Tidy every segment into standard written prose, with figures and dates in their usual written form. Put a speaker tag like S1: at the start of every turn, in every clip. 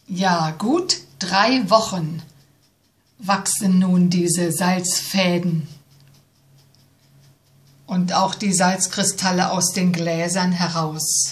S1: Ja, gut 3 Wochen wachsen nun diese Salzfäden und auch die Salzkristalle aus den Gläsern heraus.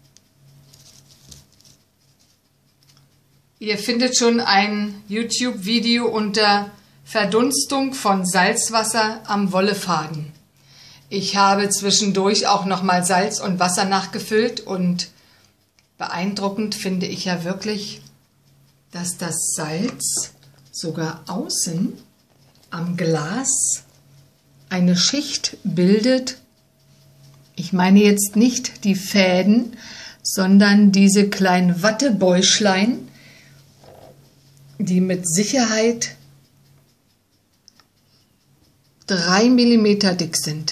S1: Ihr findet schon ein YouTube-Video unter Verdunstung von Salzwasser am Wollefaden. Ich habe zwischendurch auch nochmal Salz und Wasser nachgefüllt und beeindruckend finde ich ja wirklich, dass das Salz sogar außen am Glas eine Schicht bildet. Ich meine jetzt nicht die Fäden, sondern diese kleinen Wattebäuschlein, die mit Sicherheit 3 mm dick sind.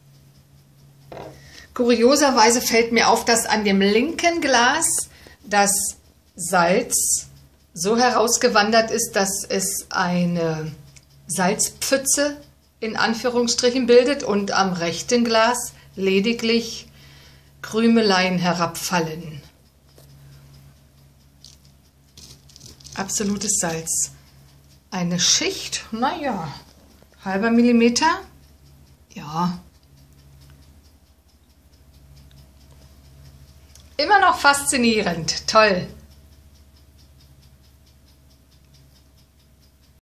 S1: Kurioserweise fällt mir auf, dass an dem linken Glas das Salz so herausgewandert ist, dass es eine Salzpfütze in Anführungsstrichen bildet und am rechten Glas lediglich Krümeleien herabfallen. Absolutes Salz. Eine Schicht, naja, halber Millimeter, ja. Immer noch faszinierend, toll.